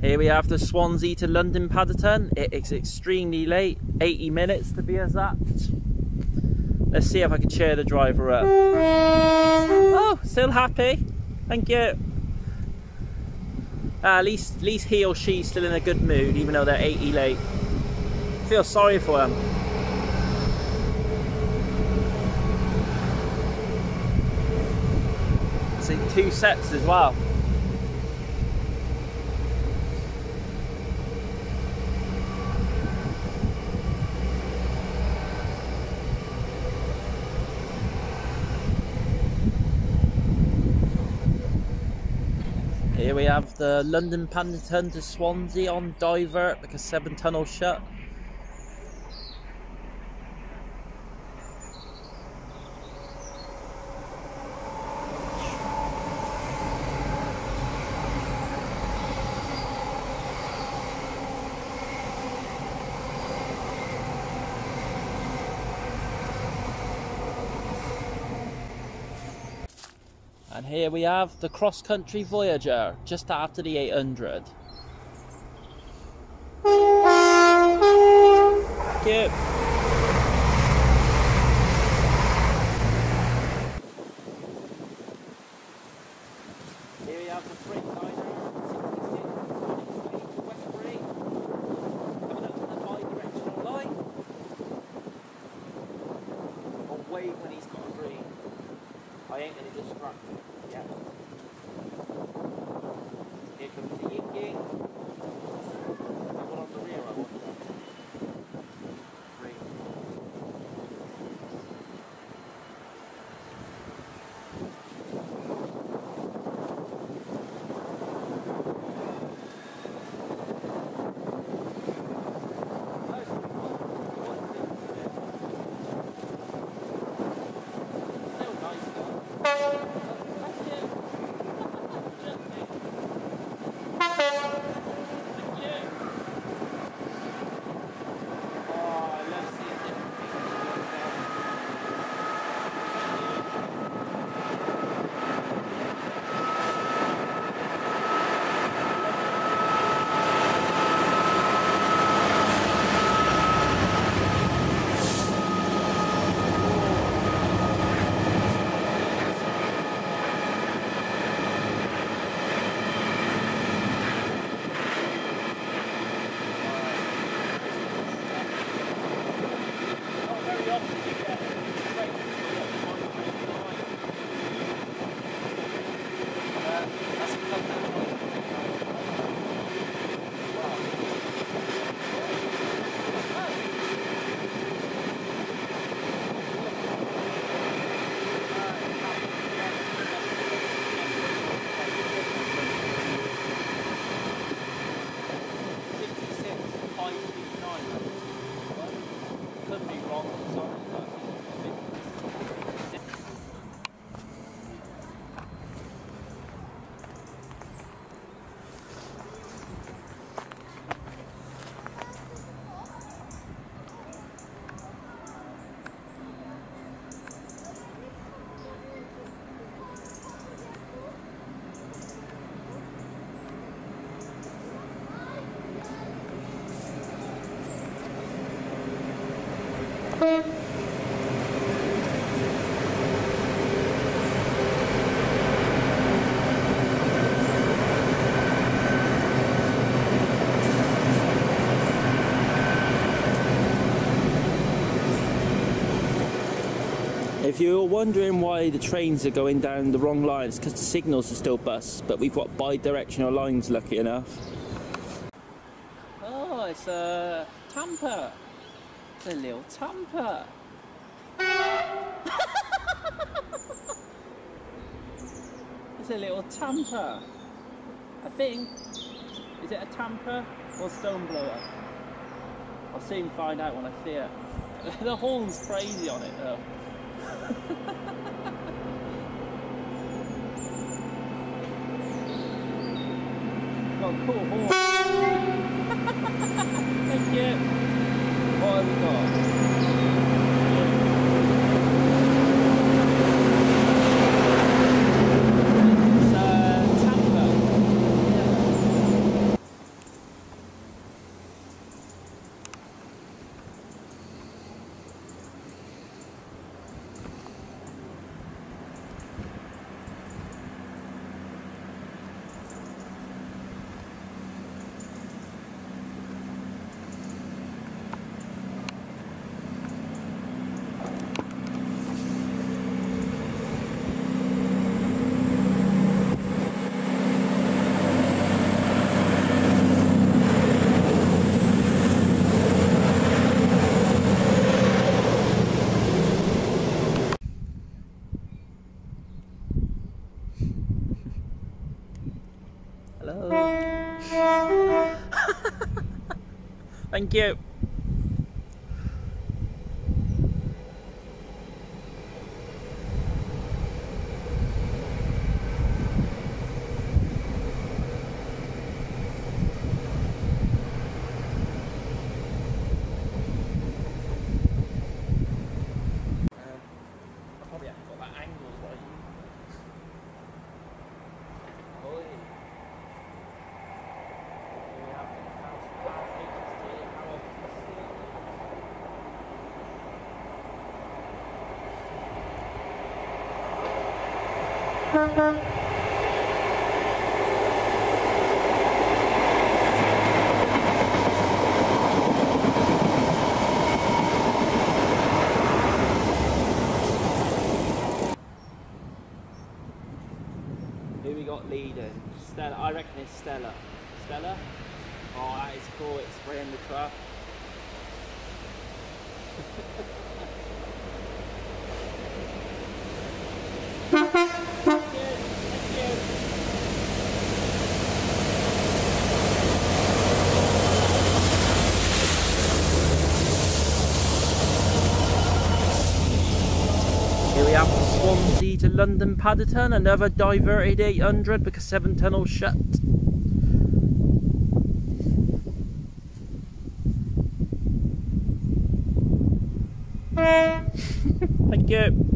Here we have the Swansea to London Paddington. It is extremely late, 80 minutes to be exact. Let's see if I can cheer the driver up. Oh, still happy. Thank you. At least he or she's still in a good mood, even though they're 80 late. I feel sorry for them. It's in 2 sets as well. Here we have the London Paddington to Swansea on divert because Severn Tunnel's shut. And here we have the Cross Country Voyager, just after the 800. Thank you. Here we have the Freightliner 66 to Westbury, coming up to the bi-directional line. I'll wave when he's got a green. I ain't going to distract him. Yeah. Here comes the yin yang. That one on the rear, I wonder. Green. Still nice though. If you're wondering why the trains are going down the wrong line, it's because the signals are still bust, but we've got bi-directional lines, lucky enough. Oh, it's a tamper. It's a little tamper. It's a little tamper. I think. Is it a tamper or stone blower? I'll soon find out when I see it. The horn's crazy on it though. Got a cool horn. Thank you. What have we got? Thank you. Who we got leading? Stella. I reckon it's Stella. Stella? Oh, that is cool. It's spraying the truck. Here we have Swansea to London Paddington, another diverted 800 because 7 tunnels shut. Thank you.